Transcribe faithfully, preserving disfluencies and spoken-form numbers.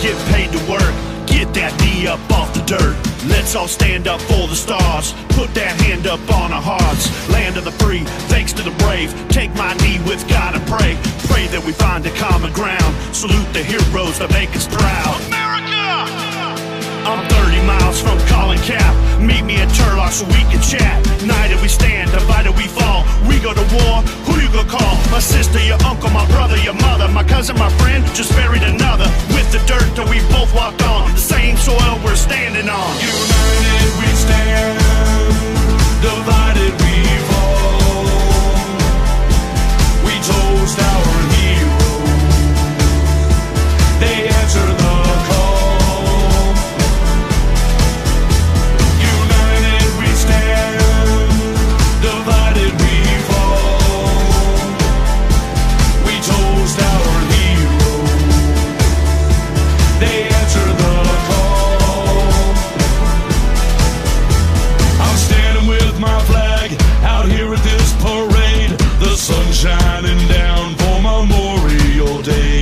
get paid to work. Get that knee up off the dirt. Let's all stand up for the stars. Put that hand up on our hearts. Land of the free, thanks to the brave. Take my knee with God and pray. Pray that we find a common ground. Salute the heroes that make us proud. America! I'm thirty miles from Colin Cap. Meet me at Turlock so we can chat. United we stand, divided we fall. We go to war, who you gonna call? My sister, your uncle, my brother, your mother. My cousin, my friend, just buried another. With the dirt that we both walked on. The same soil we're standing on. United we stand, divided we fall. We toast our heroes. They answer the call. United we stand, divided we fall. We toast our heroes. They answer the call. I'm standing with my flag out here at this parade. The sun shining down for Memorial Day.